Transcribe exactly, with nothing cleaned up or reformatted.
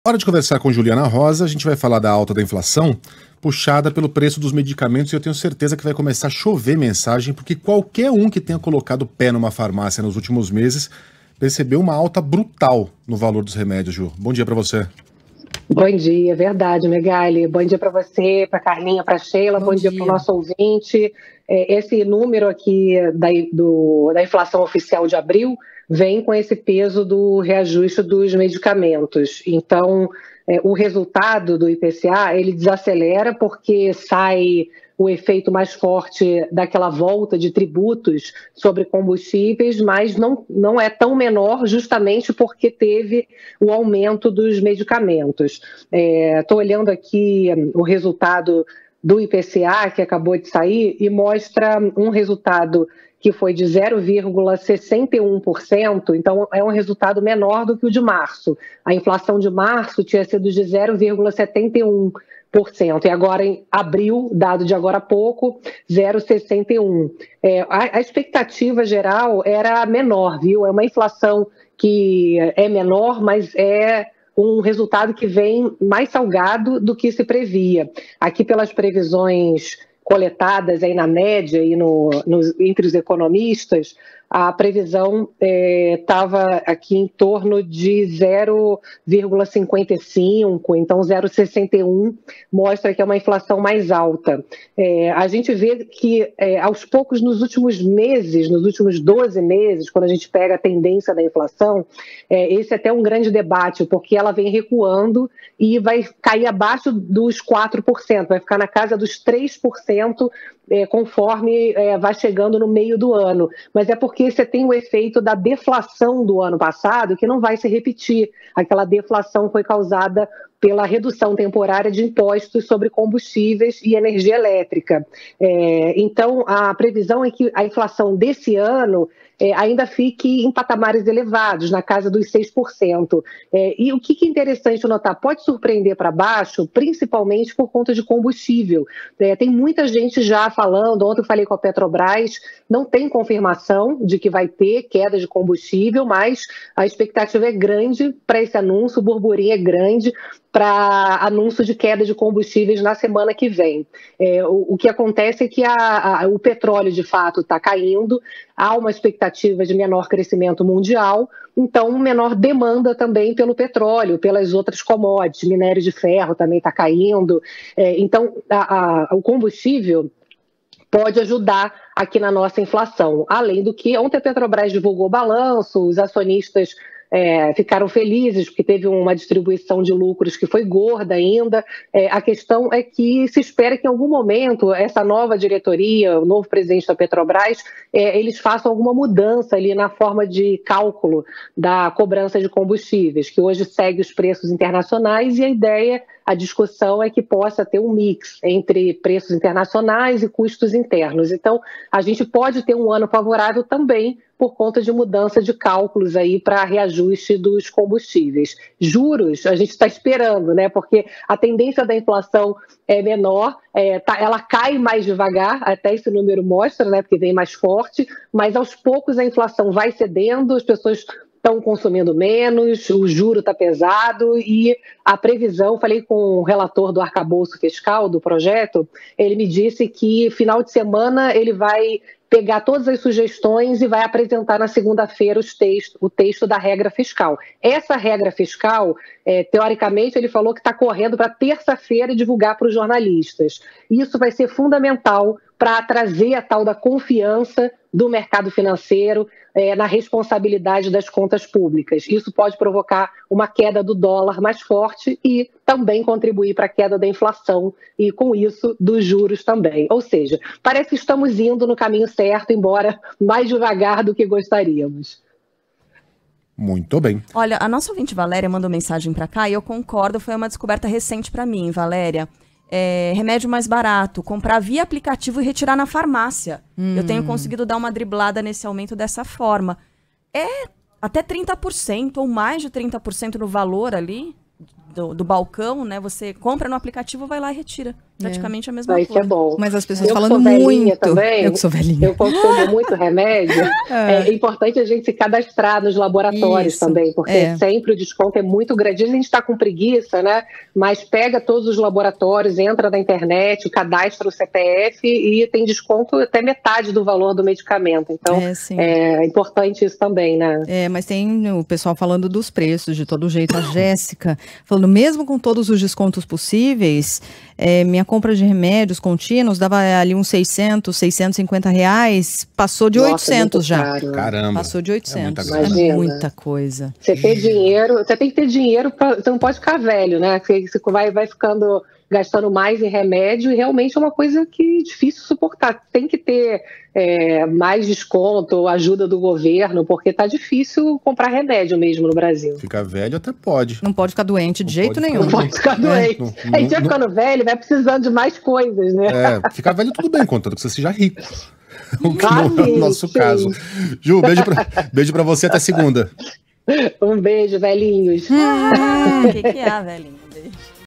Hora de conversar com Juliana Rosa, a gente vai falar da alta da inflação, puxada pelo preço dos medicamentos, e eu tenho certeza que vai começar a chover mensagem, porque qualquer um que tenha colocado o pé numa farmácia nos últimos meses percebeu uma alta brutal no valor dos remédios, Ju. Bom dia para você. Bom dia, verdade, Megali. Bom dia para você, para Carlinha, para Sheila, bom, bom dia, dia para o nosso ouvinte. Esse número aqui da, do, da inflação oficial de abril vem com esse peso do reajuste dos medicamentos. Então, é, o resultado do I P C A, ele desacelera porque sai o efeito mais forte daquela volta de tributos sobre combustíveis, mas não, não é tão menor justamente porque teve o aumento dos medicamentos. Estou é, olhando aqui o resultado do I P C A, que acabou de sair, e mostra um resultado que foi de zero vírgula sessenta e um por cento, então é um resultado menor do que o de março. A inflação de março tinha sido de zero vírgula setenta e um por cento, e agora em abril, dado de agora a pouco, zero vírgula sessenta e um por cento. É, a, a expectativa geral era menor, viu? É uma inflação que é menor, mas é um resultado que vem mais salgado do que se previa. Aqui, pelas previsões coletadas aí na média e no, no, entre os economistas, a previsão estava é, aqui em torno de zero vírgula cinquenta e cinco, então zero vírgula sessenta e um mostra que é uma inflação mais alta. É, a gente vê que é, aos poucos nos últimos meses, nos últimos doze meses, quando a gente pega a tendência da inflação, é, esse é até um grande debate, porque ela vem recuando e vai cair abaixo dos quatro por cento, vai ficar na casa dos três por cento é, conforme é, vai chegando no meio do ano. Mas é porque você tem o efeito da deflação do ano passado, que não vai se repetir. Aquela deflação foi causada pela redução temporária de impostos sobre combustíveis e energia elétrica. É, então, a previsão é que a inflação desse ano é, ainda fique em patamares elevados, na casa dos seis por cento. É, e o que é interessante notar, pode surpreender para baixo, principalmente por conta de combustível. É, tem muita gente já falando, ontem eu falei com a Petrobras, não tem confirmação de que vai ter queda de combustível, mas a expectativa é grande para esse anúncio, o burburinho é grande para anúncio de queda de combustíveis na semana que vem. É, o, o que acontece é que a, a, o petróleo, de fato, está caindo, há uma expectativa de menor crescimento mundial, então menor demanda também pelo petróleo, pelas outras commodities, minério de ferro também está caindo. É, então, a, a, o combustível pode ajudar aqui na nossa inflação. Além do que, ontem a Petrobras divulgou o balanço, os acionistas É, ficaram felizes porque teve uma distribuição de lucros que foi gorda ainda. É, a questão é que se espera que em algum momento essa nova diretoria, o novo presidente da Petrobras, é, eles façam alguma mudança ali na forma de cálculo da cobrança de combustíveis, que hoje segue os preços internacionais, e a ideia, a discussão é que possa ter um mix entre preços internacionais e custos internos. Então, a gente pode ter um ano favorável também por conta de mudança de cálculos aí para reajuste dos combustíveis. Juros, a gente está esperando, né? Porque a tendência da inflação é menor, é, tá, ela cai mais devagar, até esse número mostra, né? Porque vem mais forte, mas aos poucos a inflação vai cedendo, as pessoas estão consumindo menos, o juro está pesado, e a previsão, falei com o relator do arcabouço fiscal do projeto, ele me disse que final de semana ele vai pegar todas as sugestões e vai apresentar na segunda-feira os textos, o texto da regra fiscal. Essa regra fiscal, é, teoricamente, ele falou que está correndo para terça-feira divulgar para os jornalistas. Isso vai ser fundamental para trazer a tal da confiança do mercado financeiro é, na responsabilidade das contas públicas. Isso pode provocar uma queda do dólar mais forte e também contribuir para a queda da inflação e, com isso, dos juros também. Ou seja, parece que estamos indo no caminho certo, embora mais devagar do que gostaríamos. Muito bem. Olha, a nossa ouvinte Valéria mandou mensagem para cá e eu concordo, foi uma descoberta recente para mim, Valéria. É, remédio mais barato, comprar via aplicativo e retirar na farmácia. Hum. Eu tenho conseguido dar uma driblada nesse aumento dessa forma. É até trinta por cento ou mais de trinta por cento no valor ali do, do balcão, né? Você compra no aplicativo, vai lá e retira. praticamente é. a mesma Vai coisa. Ser bom. Mas as pessoas eu falando muito. Também, eu que sou velhinha. Eu consumo muito remédio. É. é importante a gente se cadastrar nos laboratórios Isso. também, porque é. sempre o desconto é muito grande. A gente está com preguiça, né? Mas pega todos os laboratórios, entra na internet, cadastra o C P F e tem desconto até metade do valor do medicamento. Então, é, é importante isso também, né? É, mas tem o pessoal falando dos preços, de todo jeito. A Jéssica falando, mesmo com todos os descontos possíveis, é, minha compra de remédios contínuos dava ali uns seiscentos, seiscentos e cinquenta reais, passou de Nossa, oitocentos já. Caro. Caramba. Passou de oitocentos. É muita, é muita coisa. Você ter dinheiro, você tem que ter dinheiro, pra, você não pode ficar velho, né? Você, você vai, vai ficando gastando mais em remédio e realmente é uma coisa que é difícil suportar. Tem que ter é, mais desconto, ajuda do governo, porque tá difícil comprar remédio mesmo no Brasil. Ficar velho até pode. Não pode ficar doente de não jeito nenhum. Não pode ficar doente. É, não, não, a gente vai ficando velho, vai precisando de mais coisas, né? É, ficar velho tudo bem, contanto que você seja rico. O que não é o nosso sim. caso. Ju, beijo pra, beijo pra você, até segunda. Um beijo, velhinhos. O que, que é, velhinho? Beijo.